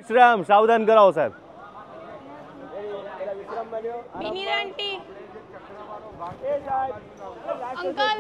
વિશ્રામ સાવધાન કરાવો સાહેબ. વિનીરા આંટી અંકલ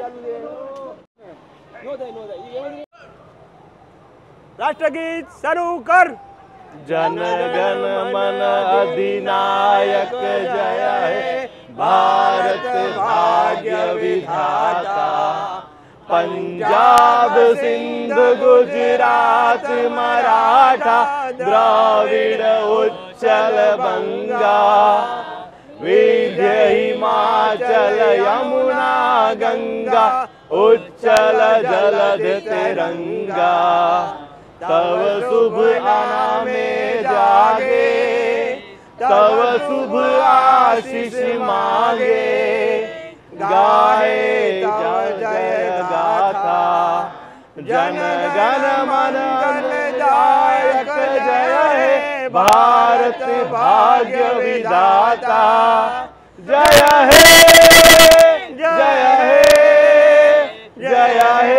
રાષ્ટ્રગીત શરૂ કર. જન ગણ મન અધિનાયક જય હે ભારત ભાગ્ય વિધાતા. પંજાબ સિંધ ગુજરાત મરાઠા દ્રાવિડ ઉચ્ચલ બંગા. વિંધ્ય હિમાચલ યમુના ગંગા ઉચ્ચલ જલધ તિરંગા. तव शुभ नामे जागे तव शुभ आशीष मांगे. गाए जय गाथा जन गण मन दायक जय हे भारत भाग्य विधाता. जय हे जय हे जय हे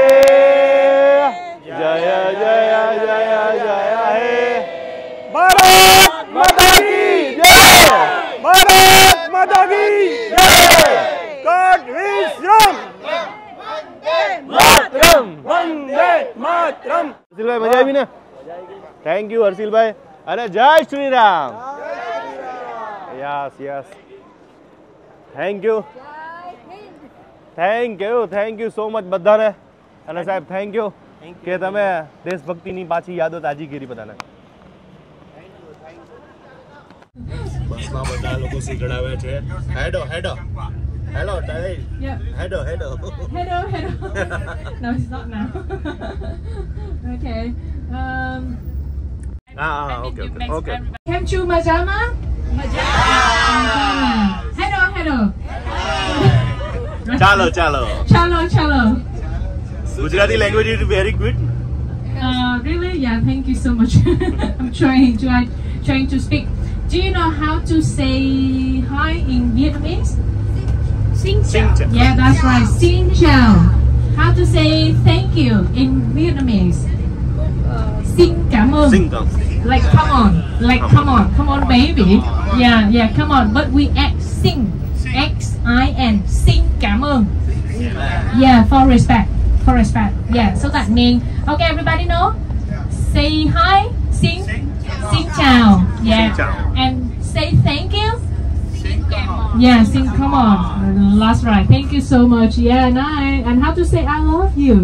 जय जय जय जय हे. भारत माता की जय. भारत माता की जय. कोट विश्राम मातरम वंदे मातरम. હર્ષિલભાઈ મજા આવી ને? થેન્ક યુ હર્ષિલભાઈ અને જય Shri Ram. Yes yes thank you so much બધાને. અને સાહેબ થેન્ક યુ કે તમે દેશભક્તિની પાછી યાદો તાજી કરી બધાને. બસમાં બધા લોકો શીખડાવે છે. હેડો હેડો હેલો ટાઈ. હેડો હેડો hello no it's not now okay okay okay. કેમ છો મજામાં? hello hello ચાલો ચાલો chalo chalo. Gujarati language is very good. Really? Yeah, thank you so much. I'm trying to speak. Do you know how to say hi in Vietnamese? Xin chào. Yeah, that's right. Xin chào. How to say thank you in Vietnamese? Xin cảm ơn. Like come on. Like come on baby. Yeah, come on. But we add xin. X-I-N. Xin cảm ơn. Yeah, for respect. Yeah, so that means okay, everybody know? Say hi, xin chào. Yeah. And say thank you. Yeah, xin come on. That's right. Thank you so much. Yeah, nice. And how to say I love you?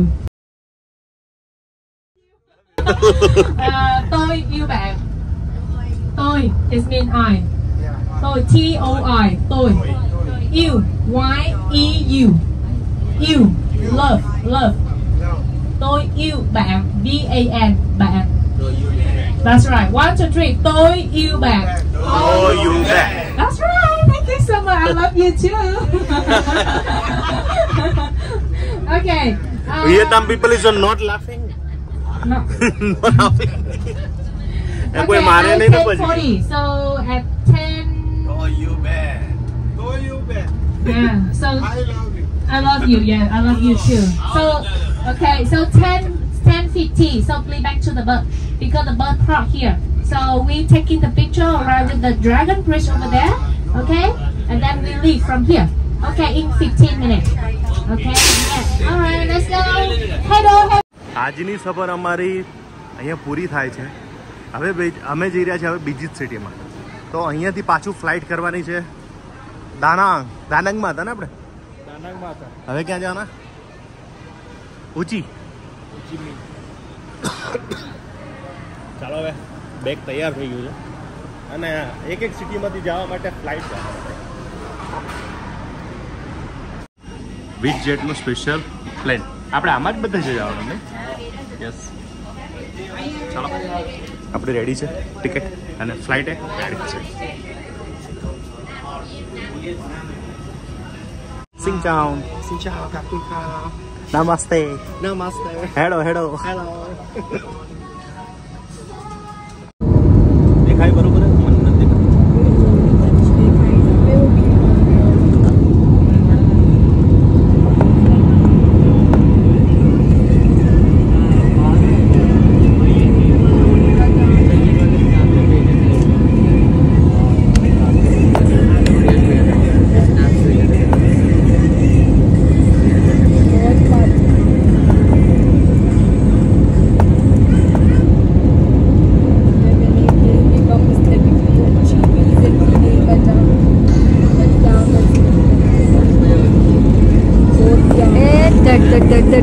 Tôi yêu bạn. Tôi is mean I. Tôi T-O-I. Tôi. Yêu. Y-E-U. Yêu. Love. Tôi yêu bạn. B-A-N. Bạn. That's right. 1, 2, 3. Tôi yêu bạn. Tôi yêu bạn. That's right. Thank you so much. I love you too. Okay. Vietnam people is not laughing. No. Not laughing. Okay, at 10:40. So at 10. Tôi yêu bạn. Yeah. So I love you. Yeah, I love you too. So okay. So 10:50. So play back to the bird because the bird park here. So we taking the picture right with the dragon bridge over there. Okay, and then we leave from here. Okay, in 15 minutes. Okay. Yeah. All right. Let's go. Hello. આજની સફર અમારી અહીંયા પૂરી થાય છે. હવે અમે જઈ રહ્યા છીએ હવે બીજી જ સિટીમાં. તો અહીંયાથી પાછું ફ્લાઇટ કરવાની છે દાનાંગમાં હતા ને આપણે? દાનાંગમાં હતા. હવે ક્યાં જવાના? ઊંચી. ચાલો હવે બેગ તૈયાર થઈ ગયું છે અને એક સિટીમાંથી જવા માટે ફ્લાઇટ છે. વિચ જેટનું સ્પેશિયલ પ્લેન. આપણે આમાં જ બધા જવાનું ને? યસ. ચાલો આપણે રેડી છે ટિકિટ અને ફ્લાઇટે રેડી છે. Xin chào. Xin chào, cảm ơn. Namaste. Namaste. Hello. Hello. દેખાય બરોબર? મને નથી દેખાય.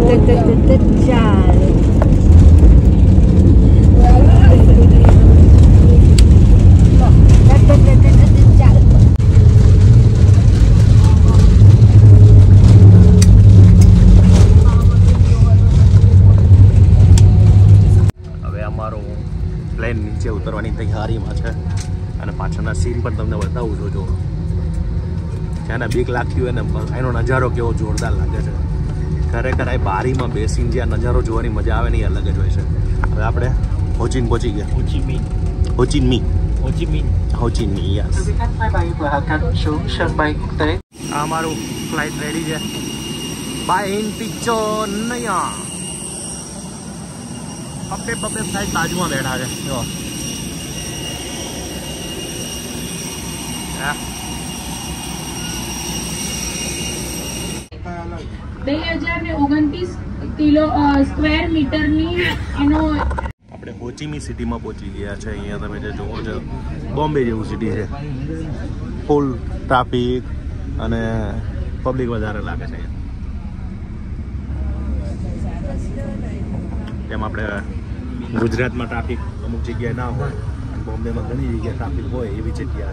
પ્લેન નીચે ઉતરવાની તૈયારીમાં છે અને પાછળના સીન પણ તમને બતાવું છું. જો જ્યાં બીક લાગતી હોય ને એનો નજારો કેવો જોરદાર લાગે છે. ખરેખર આ બારીમાં બેસીને જે નજારો જોવાની મજા આવે ને એ અલગ જ હોય છે. હવે આપણે હોચિન પહોંચી ગયા. હોચિન યસ. આ મારું ફ્લાઇટ રેડી છે. બાય ઇન પિક્ચર નયા પપ્પે ફ્લાઇટ બાજુમાં બેઠા છે. જો 2029 કિલો સ્ક્વેર મીટરની એનો. આપણે હોચિમી સિટીમાં પહોંચી ગયા છે. અહીંયા તમે જે જોવો છો બોમ્બે જેવું સિટી છે. ફૂલ ટ્રાફિક અને પબ્લિક વધારે લાગે છે. એમ આપણે ગુજરાતમાં ટ્રાફિક અમુક જગ્યાએ ના હોય, બોમ્બેમાં ઘણી જગ્યાએ ટ્રાફિક હોય એવી જગ્યા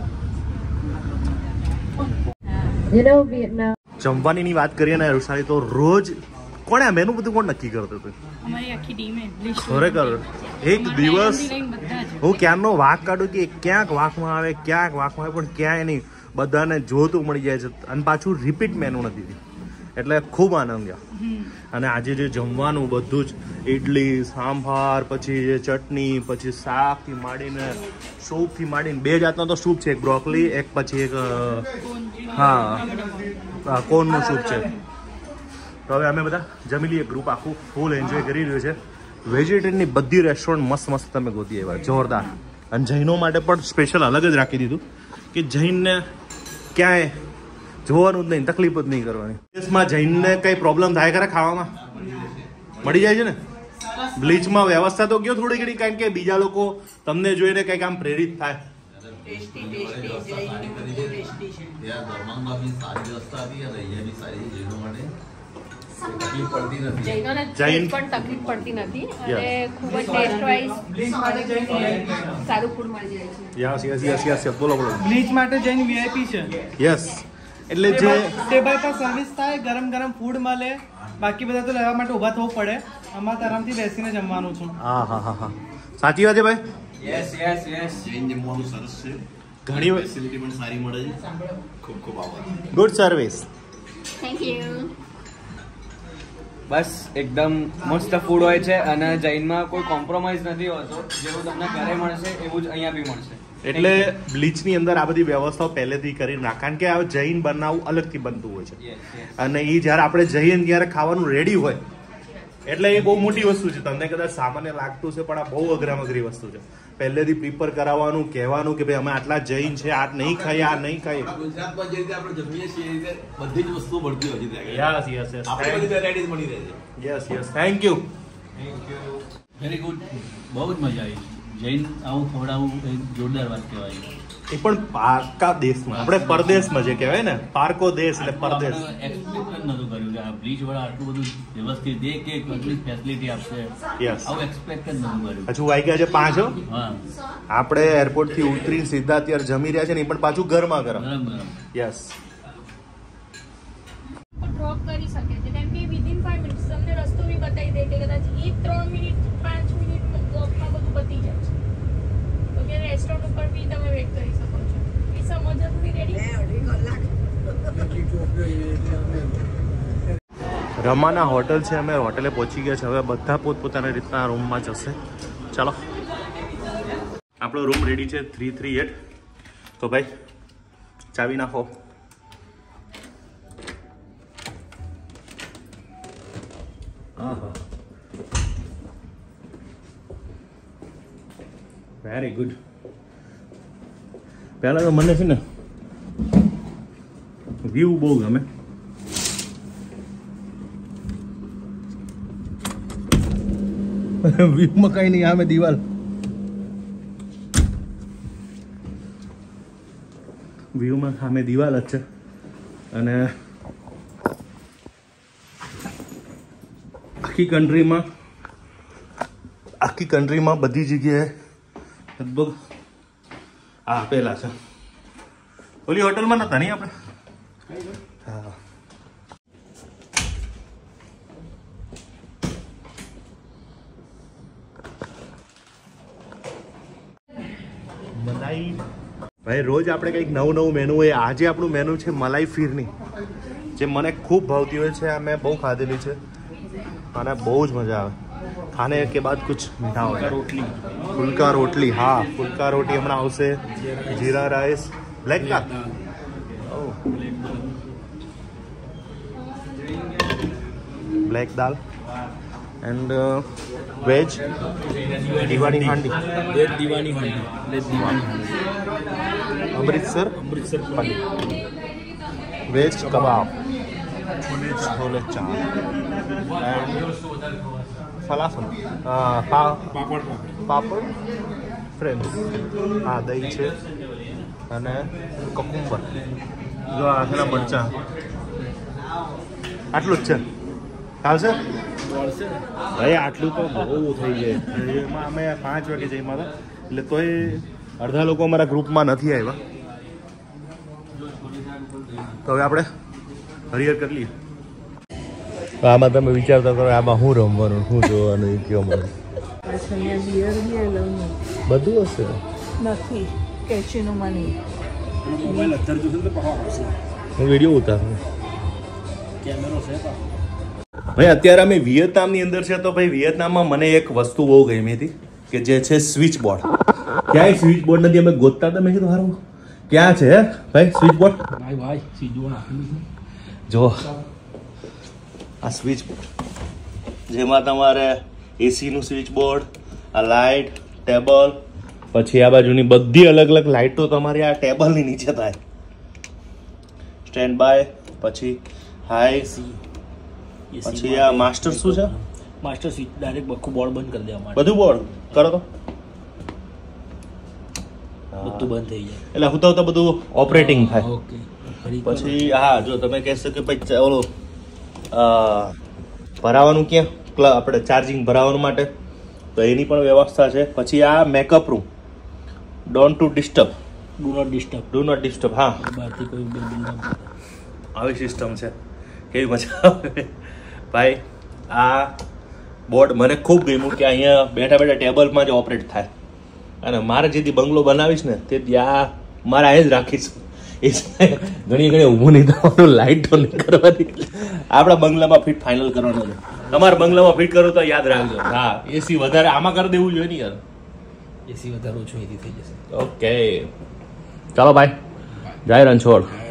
છે. જમવાની વાત કરીએ ને ઋષાલી, તો રોજ કોણે મેનુ બધું કોણ નક્કી કરતું હતું? અમારી આખી ટીમે. ખરેખર એક દિવસ હું ક્યારનો વાંક કાઢું કે ક્યાંક વાંકમાં આવે પણ ક્યાંય નહીં. બધાને જોતું મળી જાય છે અને પાછું રિપીટ મેનુ નથી. એટલે ખૂબ આનંદ ગયો. અને આજે જે જમવાનું બધું જ ઇડલી સાંભાર, પછી જે ચટણી, પછી શાકથી માંડીને સૂપથી માંડીને 2 જાતનો તો સૂપ છે. એક બ્રોકલી, એક પછી એક કોર્નનું સૂપ છે. તો હવે અમે બધા જમી લઈએ. ગ્રુપ આખું ફૂલ એન્જોય કરી રહ્યું છે. વેજીટેરિયનની બધી રેસ્ટોરન્ટ મસ્ત તમે ગોતી એવા જોરદાર. અને જૈનો માટે પણ સ્પેશિયલ અલગ જ રાખી દીધું કે જૈનને ક્યાંય જોવાનું જ નહીં, તકલીફ જ નહીં કરવાની. દેશમાં જૈનને કઈ પ્રોબ્લેમ થાય ખરા ખાવામાં? મળી જાય છે ને. બ્લીચમાં વ્યવસ્થા તો ગયો થોડી ઘણી, કારણ કે બીજા લોકો તમને જોઈને કંઈક આમ પ્રેરિત થાય. જૈન પણ તકલીફ પડતી નથી અને ખૂબ જ ટેસ્ટ વાઇઝ સારું ફૂડ મળી જાય છે. યસ બોલો. બ્લીચ માટે જૈન વીઆઈપી છે. યસ એટલે જે ટેબલ પર સર્વિસ થાય, ગરમ ફૂડ મળે. બાકી બધા તો લેવા માટે ઊભા થવું પડે. અમારે આરામથી બેસીને જમવાનું છે. હા સાચી વાત છે ભાઈ. યસ જૈન જમવાનું સરસ છે. ઘણી ફેસિલિટી પણ સારી મળે છે. ખૂબ આભાર. Good service. Thank you. બસ એકદમ મસ્ત ફૂડ હોય છે અને જૈનમાં કોઈ કોમ્પ્રોમાઇઝ નથી હોતો. જેવું તમને ઘરે મળશે એવું જ અહીંયા બી મળશે. એટલે બ્લીચની અંદર આ બધી વ્યવસ્થાઓ પહેલેથી કરી નાખ, કારણ કે આ જૈન બનાવવું અલગથી બનતું હોય છે. અને એ જ્યારે આપણે જઈએ ત્યારે ખાવાનું રેડી હોય એટલે એ બહુ મોટી વસ્તુ છે. તમને કદાચ સામાન્ય લાગતું છે પણ આ બહુ અઘરી વસ્તુ છે. પહેલેથી પ્રિપેર કરાવવાનું, કહેવાનું કે ભાઈ અમે આટલા જૈન છે, આ નહીં ખાઈએ, આ નહીં ખાઈએ. ગુજરાતમાં જે રીતે આપણે જમીએ છીએ એ રીતે બધી જ વસ્તુઓ મળતી હોય છે. યસ આપણે બધી વેરાયટીઝ મળી રહે છે. Yes thank you. Very good. બહુ જ મજા આવી. જૈન આવું ખવડાવવું એ જોરદાર વાત કહેવાય. એ પણ પારકા દેશમાં, આપણે પરદેશમાં જે કહેવાય ને, પારકો દેશ એટલે પરદેશ. એક્સપેક્ટ જ નતું કર્યું કે આ બ્લીચ વાળા આટલું બધું વ્યવસ્થિત દે કે આટલી ફેસિલિટી આપશે. યસ આવું એક્સપેક્ટ જ નતું કર્યું. હજુ વાગ્યા છે 5. હા, આપણે એરપોર્ટ થી ઉતરીને સીધા અત્યારે જમી રહ્યા છે ને, એ પણ પાછું ગરમા ગરમ. યસ ડ્રોપ કરી શકે છે કેમ કે વિધિન 5 મિનિટ્સ તમને રસ્તો બી બતાવી દે કે કદાચ એ 3 મિનિટ 5 મિનિટમાં બધું પતી જાય છે. તો કે રેસ્ટોરન્ટ ઉપર બી તમે વેટ કરી શકો છો. એ સમજ બી રેડી. રમાના હોટલ છે. અમે હોટેલે પહોંચી ગયા છે. હવે બધા પોતપોતાની રીતના રૂમમાં જશે. ચાલો, આપણો રૂમ રેડી છે 338. તો ભાઈ ચાવી નાખો. Very good. પહેલા તો મને છે ને વ્યૂ બહુ ગમે. વ્યૂમાં કઈ નહીં, આમે દિવાલ. વ્યૂમાં સામે દિવાલ જ છે અને આખી કન્ટ્રીમાં બધી જગ્યાએ લગભગ આ આપેલા છે. ઓલી હોટલમાં નતા નહીં આપણે? હા. મલાઈ ભાઈ રોજ આપણે કંઈક નવું મેનુ હોય. આજે આપણું મેનુ છે મલાઈ ફિરની, જે મને ખૂબ ભાવતી હોય છે. આ મેં બહુ ખાધેલી છે અને બહુ જ મજા આવે. ખાને કે બાદ કુછ મીઠા હોય. રોટલી, ફુલકા રોટલી. હા, ફુલકા રોટી હમણાં આવશે. Jeera rice, black dal, black dal and veg Diwani handi, Amritsar paneer, veg kebab, chole chaat and falafel, papad, friends. હા, દહીં છે અને કકુંબર. જો આખેલા મરચાં. આટલું જ છે. ચાલશે ભાઈ? આટલું તો બહુ થઈ જાય. એમાં અમે 5 વાગે જઈમાં હતા, એટલે તોય અડધા લોકો અમારા ગ્રુપમાં નથી આવ્યા. તો હવે આપણે હરિહર કરી લઈએ. આમાં તમે વિચારતા કરો આમાં શું રમવાનું, શું જોવાનું, એ કયો મને બધું હશે. નથી કેચીનોમાં નહીં. હું વિડીયો ઉતારું. ભાઈ અત્યારે અમે વિયેતનામની અંદર છે. તો ભાઈ વિયેતનામમાં મને એક વસ્તુ બહુ ગમી હતી કે જે છે સ્વિચ બોર્ડ. ક્યાંય સ્વિચ બોર્ડ નથી. અમે ગોતતા હતા. મેં કીધું હારું ક્યાં છે ભાઈ સ્વિચ બોર્ડ? જો આ સ્વિચ બોર્ડ, જેમાં તમારે એસીનું સ્વિચ બોર્ડ, આ લાઇટ, ટેબલ, પછી આ બાજુની બધી અલગ અલગ લાઇટો તમારી આ ટેબલની નીચે થાય. સ્ટેન્ડ બાય, પછી હાઈ, પછી આ માસ્ટર શું છે? માસ્ટર સ્વિચ ડાયરેક્ટ આખું બોર્ડ બંધ કરી દેવા માટે. બધું બોર્ડ કરો તો બધું બંધ થઈ જાય. એટલે હું તો બધું ઓપરેટિંગ થાય. ઓકે. પછી હા, જો તમે કહેશો કે ભાઈ ઓલો ભરાવાનું ક્યાં, આપણે ચાર્જિંગ ભરાવાનું માટે, તો એની પણ વ્યવસ્થા છે. પછી આ makeup room, don't to disturb, do not disturb. Do not disturb. હા, બહારથી કોઈ બિલ ના પડે. આવી સિસ્ટમ છે. કેવી મજા આવે ભાઈ. આ બોર્ડ મને ખૂબ ગમ્યું કે અહીંયા બેઠા બેઠા ટેબલમાં જ ઓપરેટ થાય. અને મારે જેથી બંગલો બનાવીશ ને તે ત્યાં મારે આ જ રાખીશ. એ ઘણી ઊભું નહીં થવાનું, લાઇટો નહીં કરવાની. આપણા બંગલામાં ફિટ ફાઇનલ કરવાનું છે. તમારા બંગલામાં ફિટ કરો તો યાદ રાખજો. હા, એસી વધારે આમાં કરી દેવું જોઈએ ને યાર. એસી વધારે ઓછું એથી થઈ જશે. ઓકે, ચાલો ભાઈ, જય રણછોડ.